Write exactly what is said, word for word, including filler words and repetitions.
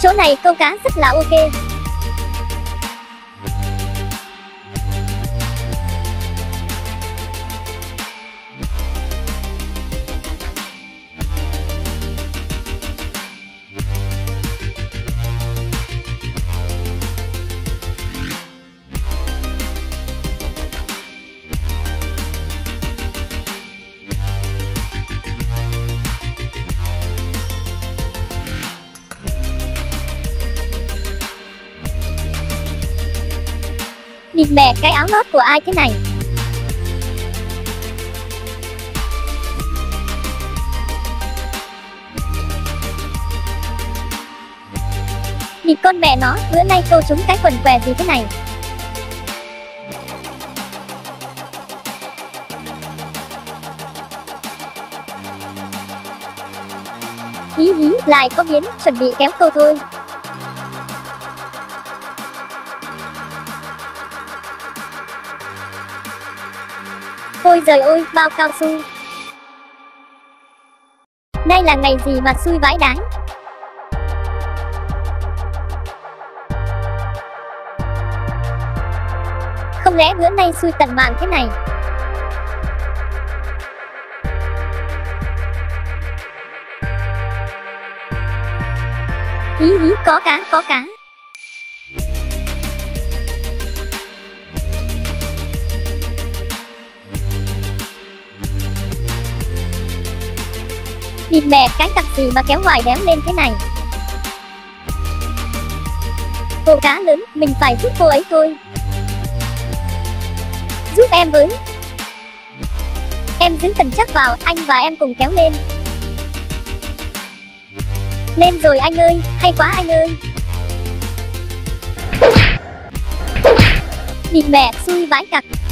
Chỗ này câu cá rất là ok. Địt mẹ, cái áo lót của ai thế này? Địt con mẹ nó, bữa nay câu trúng cái quần què gì thế này? Hí hí, lại có biến, chuẩn bị kéo câu thôi. Ôi giời ơi, bao cao su. Nay là ngày gì mà xui vãi đái. Không lẽ bữa nay xui tận mạng thế này? Hí hí, có cá, có cá. Địt mẹ, cái tặc gì mà kéo ngoài đéo lên thế này? Cô cá lớn, mình phải giúp cô ấy thôi. Giúp em với. Em giữ cần chắc vào, anh và em cùng kéo lên. Lên rồi anh ơi, hay quá anh ơi. Địt mẹ, xui vãi cặc.